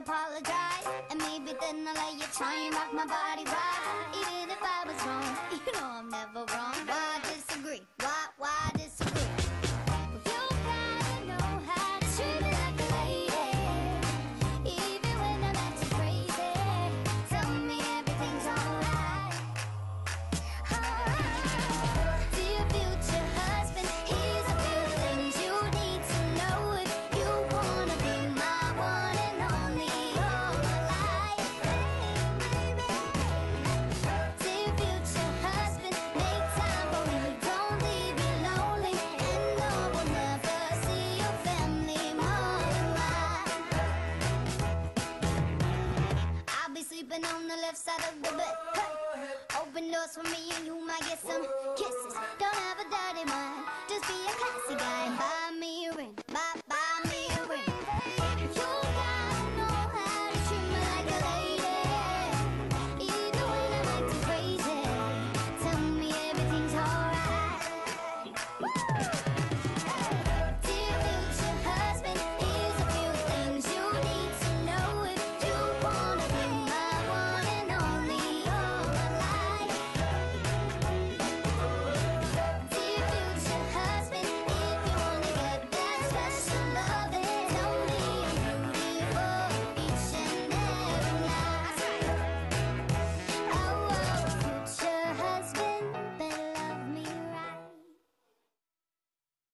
apologize, and maybe then I'll let you try and rock my body right. Even if I was wrong, you know I'm never wrong. Why disagree? Why disagree? You gotta know how to treat me like a lady, even when I'm acting crazy. Tell me everything's alright. Dear future husband, here's a few things you need to know if you wanna be my one and only all my life. Dear future husband, make time for me, don't leave me lonely, and no, we'll never see your family more than mine. I'll be sleeping on the left side of the bed. Hey. Open doors for me and you might get some kisses. Don't have a dirty mind, just be a classy guy. Bye.